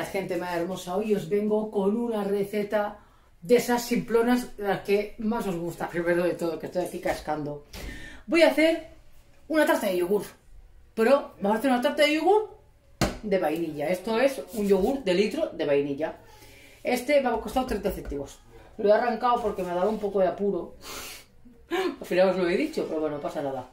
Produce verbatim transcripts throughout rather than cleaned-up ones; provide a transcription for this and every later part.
gente más hermosa, hoy os vengo con una receta de esas simplonas, las que más os gusta. Primero de todo, que estoy aquí cascando, voy a hacer una tarta de yogur, pero vamos a hacer una tarta de yogur de vainilla. Esto es un yogur de litro de vainilla. Este me ha costado treinta céntimos. Lo he arrancado porque me ha dado un poco de apuro. Al final os lo he dicho, pero bueno, no pasa nada.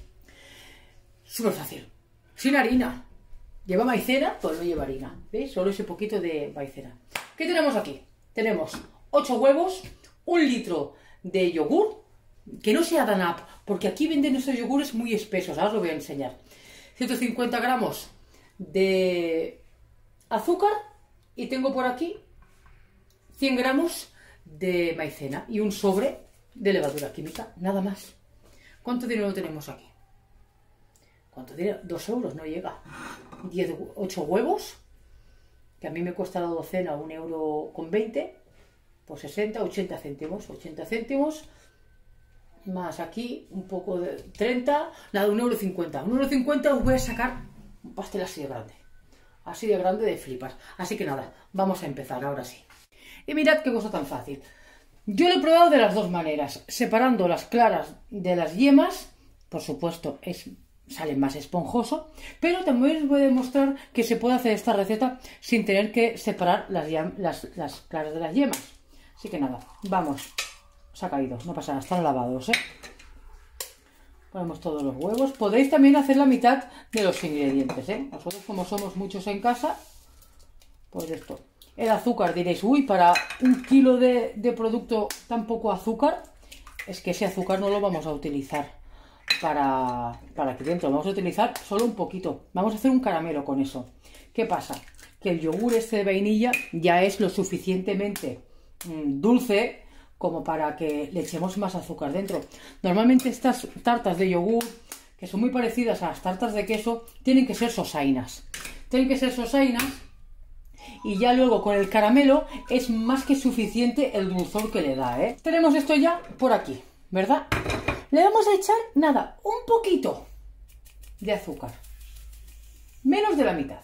Súper fácil, sin harina. Lleva maicena, pues no lleva harina. ¿Veis? Solo ese poquito de maicena. ¿Qué tenemos aquí? Tenemos ocho huevos, un litro de yogur, que no sea Danap, porque aquí venden estos yogures muy espesos. Ahora os lo voy a enseñar. ciento cincuenta gramos de azúcar y tengo por aquí cien gramos de maicena y un sobre de levadura química, nada más. ¿Cuánto dinero tenemos aquí? ¿Cuánto dinero? Dos euros no llega. diez, ocho huevos, que a mí me cuesta la docena un euro con veinte, pues sesenta, ochenta céntimos, ochenta céntimos, más aquí un poco de treinta, nada, un euro cincuenta. Un euro cincuenta os voy a sacar un pastel así de grande, así de grande de flipas. Así que nada, vamos a empezar ahora sí. Y mirad qué cosa tan fácil. Yo lo he probado de las dos maneras, separando las claras de las yemas, por supuesto es sale más esponjoso, pero también os voy a demostrar que se puede hacer esta receta sin tener que separar las, las, las claras de las yemas. Así que nada, vamos. Se ha caído, no pasa nada, están lavados, ¿eh? Ponemos todos los huevos. Podéis también hacer la mitad de los ingredientes, ¿eh? Nosotros, como somos muchos en casa, pues esto. El azúcar, diréis, uy, para un kilo de, de producto tan poco azúcar, es que ese azúcar no lo vamos a utilizar para, para aquí dentro, vamos a utilizar solo un poquito. Vamos a hacer un caramelo con eso. ¿Qué pasa? Que el yogur este de vainilla ya es lo suficientemente mmm, dulce como para que le echemos más azúcar dentro. Normalmente estas tartas de yogur, que son muy parecidas a las tartas de queso, tienen que ser sosainas. Tienen que ser sosainas y ya luego con el caramelo es más que suficiente el dulzor que le da, ¿eh? Tenemos esto ya por aquí, ¿verdad? Le vamos a echar, nada, un poquito de azúcar. Menos de la mitad.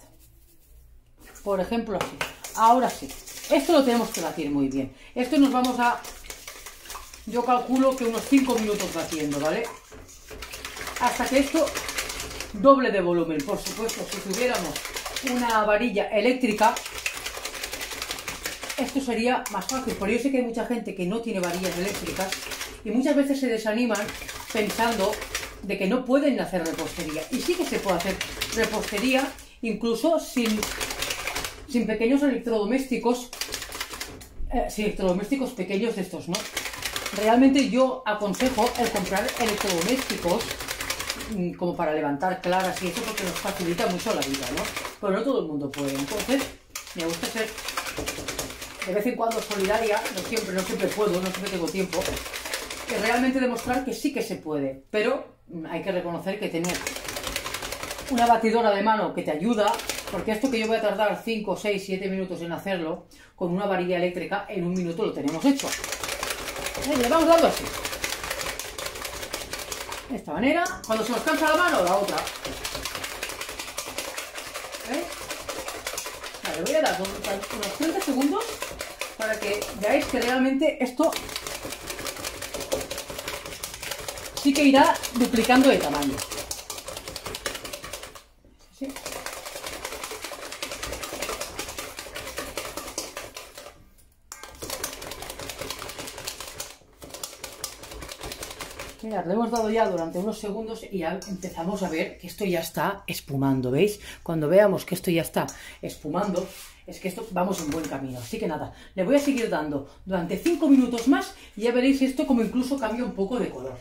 Por ejemplo, así. Ahora sí. Esto lo tenemos que batir muy bien. Esto nos vamos a... Yo calculo que unos cinco minutos batiendo, ¿vale? Hasta que esto doble de volumen. Por supuesto, si tuviéramos una varilla eléctrica, esto sería más fácil. Pero yo sé que hay mucha gente que no tiene varillas eléctricas y muchas veces se desaniman pensando de que no pueden hacer repostería. Y sí que se puede hacer repostería incluso sin, sin pequeños electrodomésticos, eh, sin electrodomésticos pequeños de estos, ¿no? Realmente yo aconsejo el comprar electrodomésticos mmm, como para levantar claras y eso, porque nos facilita mucho la vida, ¿no? Pero no todo el mundo puede. Entonces me gusta ser de vez en cuando solidaria, no siempre, no siempre puedo, no siempre tengo tiempo, y realmente demostrar que sí que se puede, pero hay que reconocer que tener una batidora de mano que te ayuda, porque esto que yo voy a tardar cinco, seis, siete minutos en hacerlo, con una varilla eléctrica en un minuto lo tenemos hecho. Y le vamos dando así. De esta manera, cuando se nos cansa la mano, la otra. ¿Veis? Vale, voy a dar unos treinta segundos para que veáis que realmente esto sí que irá duplicando de tamaño. ¿Sí? Mirad, le hemos dado ya durante unos segundos y ya empezamos a ver que esto ya está espumando, ¿veis? Cuando veamos que esto ya está espumando, es que esto vamos en buen camino. Así que nada, le voy a seguir dando durante cinco minutos más y ya veréis esto como incluso cambia un poco de color.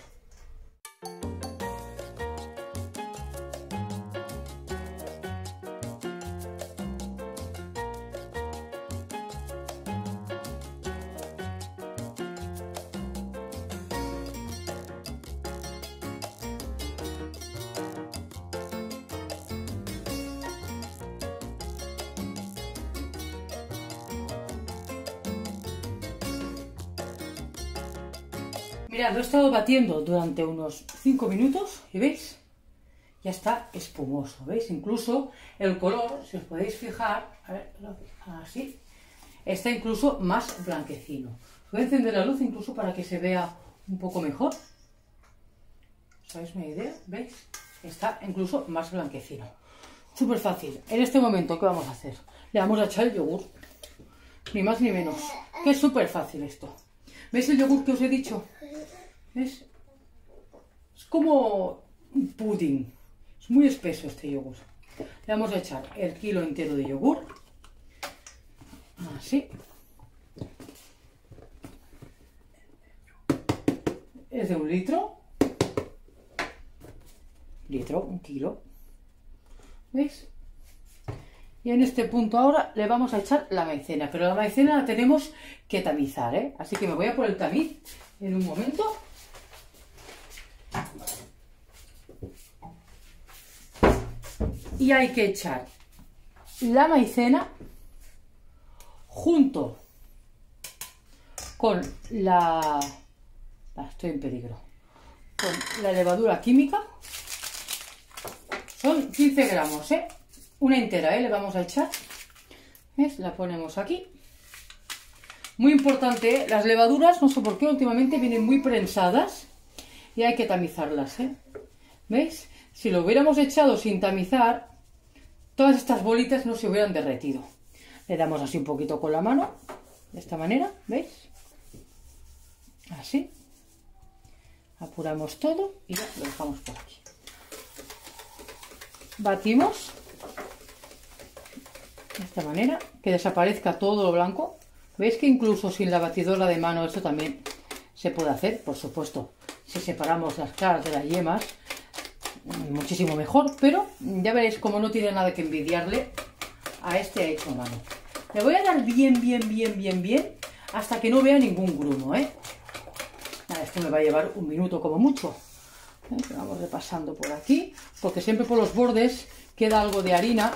Mirad, lo he estado batiendo durante unos cinco minutos y veis, ya está espumoso, ¿veis? Incluso el color, si os podéis fijar, a ver, así, está incluso más blanquecino. Voy a encender la luz incluso para que se vea un poco mejor. ¿Sabéis una idea? ¿Veis? Está incluso más blanquecino. Súper fácil. En este momento, ¿qué vamos a hacer? Le vamos a echar el yogur. Ni más ni menos. Que es súper fácil esto. ¿Veis el yogur que os he dicho? ¿Ves? Es como un pudding. Es muy espeso este yogur. Le vamos a echar el kilo entero de yogur. Así. Es de un litro. Litro, un kilo. ¿Veis? Y en este punto ahora le vamos a echar la maicena. Pero la maicena la tenemos que tamizar, ¿eh? Así que me voy a por el tamiz en un momento. Y hay que echar la maicena junto con la... Ah, estoy en peligro. Con la levadura química. Son quince gramos, ¿eh? Una entera, ¿eh? Le vamos a echar. ¿Ves? La ponemos aquí. Muy importante, ¿eh? Las levaduras, no sé por qué, últimamente vienen muy prensadas y hay que tamizarlas, ¿eh? ¿Veis? Si lo hubiéramos echado sin tamizar, todas estas bolitas no se hubieran derretido. Le damos así un poquito con la mano, de esta manera, ¿veis? Así. Apuramos todo y ya lo dejamos por aquí. Batimos de esta manera, que desaparezca todo lo blanco. ¿Veis que incluso sin la batidora de mano esto también se puede hacer? Por supuesto, si separamos las claras de las yemas, muchísimo mejor, pero ya veréis como no tiene nada que envidiarle a este hecho a mano. Le voy a dar bien, bien, bien, bien, bien, hasta que no vea ningún grumo, ¿eh? Nada, esto me va a llevar un minuto como mucho. ¿Eh? Vamos repasando por aquí, porque siempre por los bordes queda algo de harina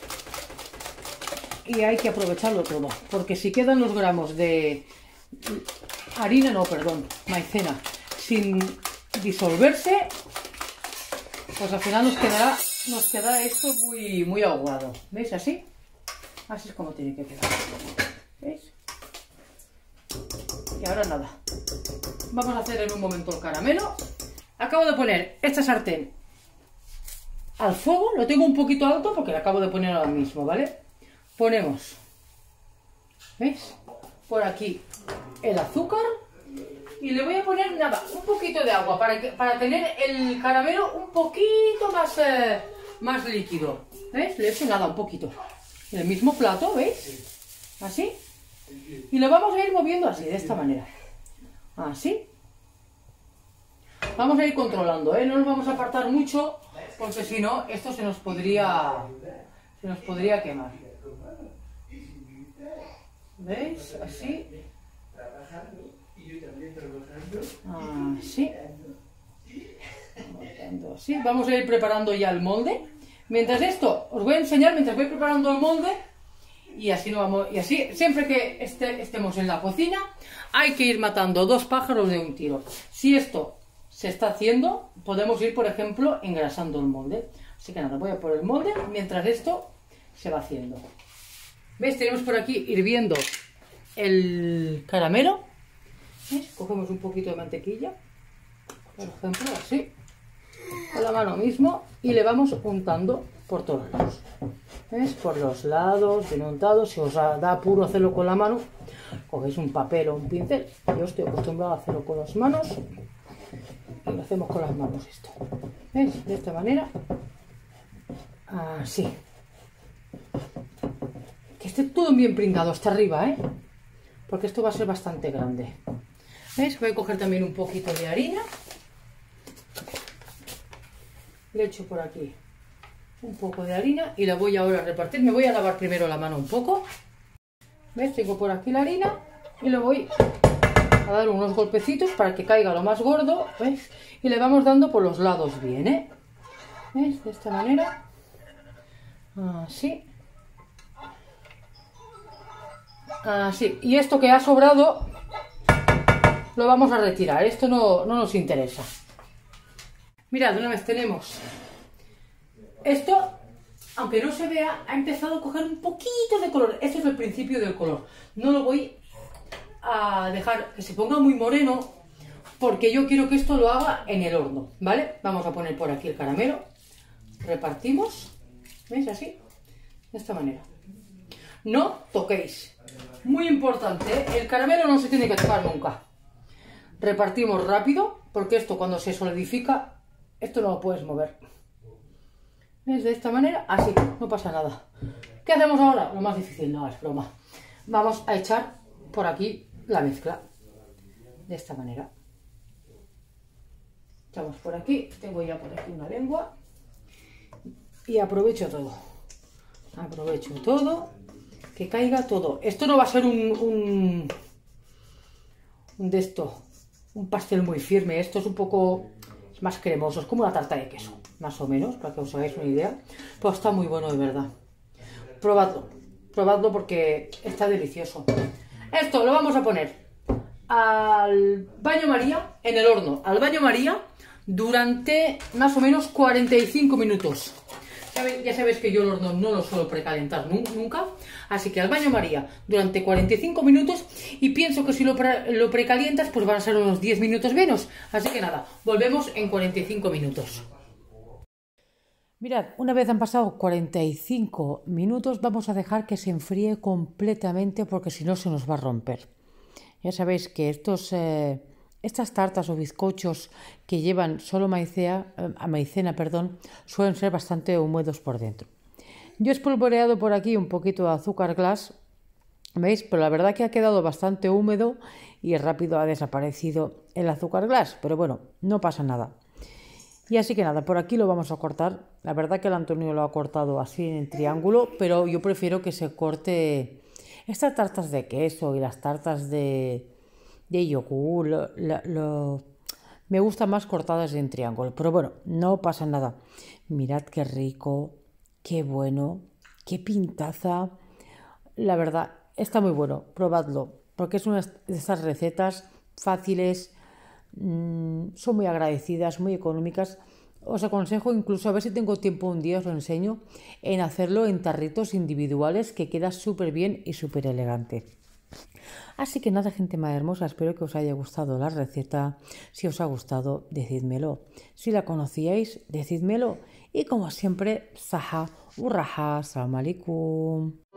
y hay que aprovecharlo todo, porque si quedan los gramos de harina, no, perdón, maicena, sin disolverse, pues al final nos quedará, nos quedará esto muy, muy aguado. ¿Veis? Así, así es como tiene que quedar. ¿Veis? Y ahora nada, vamos a hacer en un momento el caramelo. Acabo de poner esta sartén al fuego, lo tengo un poquito alto porque lo acabo de poner ahora mismo, ¿vale? Ponemos, ¿veis? Por aquí el azúcar y le voy a poner nada, un poquito de agua para, que, para tener el caramelo un poquito más, eh, más líquido. ¿Veis? Le he hecho nada, un poquito. En el mismo plato, ¿veis? Así. Y lo vamos a ir moviendo así, de esta manera. Así. Vamos a ir controlando, ¿eh? No nos vamos a apartar mucho porque si no, esto se nos podría, se nos podría quemar. ¿Veis? Así. Así. Así. Vamos a ir preparando ya el molde. Mientras esto, os voy a enseñar, mientras voy preparando el molde, y así, no vamos, y así siempre que este, estemos en la cocina, hay que ir matando dos pájaros de un tiro. Si esto se está haciendo, podemos ir, por ejemplo, engrasando el molde. Así que nada, voy a por el molde mientras esto se va haciendo. ¿Veis? Tenemos por aquí hirviendo el caramelo. ¿Veis? Cogemos un poquito de mantequilla, por ejemplo, así, con la mano mismo, y le vamos untando por todos lados. ¿Veis? Por los lados, bien untado. Si os da apuro hacerlo con la mano, cogéis un papel o un pincel. Yo estoy acostumbrado a hacerlo con las manos. Y lo hacemos con las manos esto. ¿Veis? De esta manera. Así. Que esté todo bien pringado hasta arriba, ¿eh? Porque esto va a ser bastante grande. ¿Veis? Voy a coger también un poquito de harina. Le echo por aquí un poco de harina y la voy ahora a repartir. Me voy a lavar primero la mano un poco. ¿Veis? Tengo por aquí la harina y le voy a dar unos golpecitos para que caiga lo más gordo. ¿Veis? Y le vamos dando por los lados bien, ¿eh? ¿Veis? De esta manera. Así. Así. Y esto que ha sobrado lo vamos a retirar. Esto no, no nos interesa. Mirad, una vez tenemos Esto, aunque no se vea, ha empezado a coger un poquito de color. Esto es el principio del color. No lo voy a dejar que se ponga muy moreno, porque yo quiero que esto lo haga en el horno, ¿vale? Vamos a poner por aquí el caramelo. Repartimos. ¿Veis? Así. De esta manera. No toquéis. Muy importante, ¿eh? El caramelo no se tiene que tocar nunca. Repartimos rápido, porque esto cuando se solidifica, esto no lo puedes mover. ¿Ves? De esta manera, así, no pasa nada. ¿Qué hacemos ahora? Lo más difícil, no, es broma. Vamos a echar por aquí la mezcla. De esta manera. Echamos por aquí, tengo ya por aquí una lengua. Y aprovecho todo. Aprovecho todo. Que caiga todo. Esto no va a ser un, un, un de esto, un pastel muy firme. Esto es un poco es más cremoso, es como una tarta de queso, más o menos, para que os hagáis una idea. Pero está muy bueno, de verdad. Probadlo, probadlo porque está delicioso. Esto lo vamos a poner al baño María, en el horno, al baño María, durante más o menos cuarenta y cinco minutos. Ya sabéis que yo el horno no lo suelo precalentar nunca, así que al baño María durante cuarenta y cinco minutos, y pienso que si lo, pre lo precalientas pues van a ser unos diez minutos menos, así que nada, volvemos en cuarenta y cinco minutos. Mirad, una vez han pasado cuarenta y cinco minutos, vamos a dejar que se enfríe completamente porque si no se nos va a romper. Ya sabéis que estos... Eh, Estas tartas o bizcochos que llevan solo maicea, eh, maicena, perdón, suelen ser bastante húmedos por dentro. Yo he espolvoreado por aquí un poquito de azúcar glass, ¿veis? Pero la verdad que ha quedado bastante húmedo y rápido ha desaparecido el azúcar glass, pero bueno, no pasa nada. Y así que nada, por aquí lo vamos a cortar. La verdad que el Antonio lo ha cortado así en triángulo, pero yo prefiero que se corte estas tartas de queso y las tartas de... de yogur, lo, lo, lo, me gusta más cortadas en triángulo, pero bueno, no pasa nada. Mirad qué rico, qué bueno, qué pintaza. La verdad, está muy bueno, probadlo, porque es una de esas recetas fáciles, mmm, son muy agradecidas, muy económicas. Os aconsejo incluso, a ver si tengo tiempo un día, os lo enseño, en hacerlo en tarritos individuales, que queda súper bien y súper elegante. Así que nada, gente más hermosa, espero que os haya gustado la receta. Si os ha gustado, decídmelo. Si la conocíais, decídmelo. Y como siempre, saha, urraha, salam alaikum.